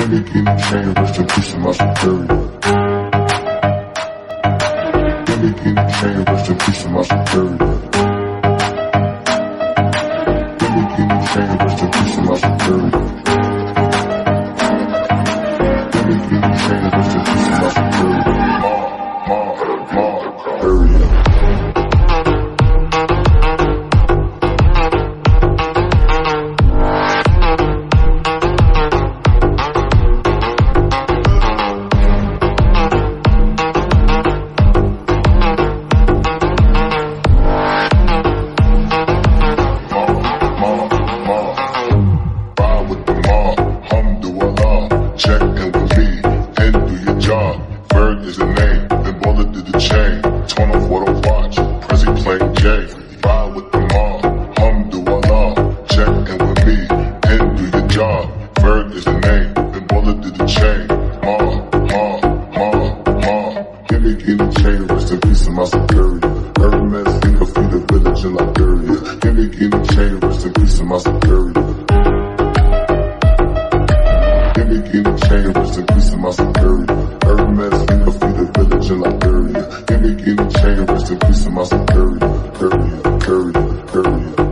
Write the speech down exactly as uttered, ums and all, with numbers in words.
Gimme, gimme chain, rest in peace to my superior. Gimme, gimme chain, rest in peace to my superior. Gimme, gimme chain, rest in peace to my superior. Gimme, gimme chain, rest in peace to my superior. Ma, ma, ma, superior. Is the name, then bullet did the chain. Torn off what I watch, Prezi playing J. Ride with the mob, Alhamdulillah. Check in with me, and do your job. Berg is the name, then bullet did the chain. Ma, ma, ma, ma. Gimme, gimme chain, rest in peace to my superior. Hermes, think of the village in Liberia. Gimme, gimme chain, rest in peace to my superior. Gimme, gimme chain, rest in peace to my superior. Hermes, think of the village in Liberia. Gimme, gimme chain, rest in peace to my superior. Courier, courier, courier.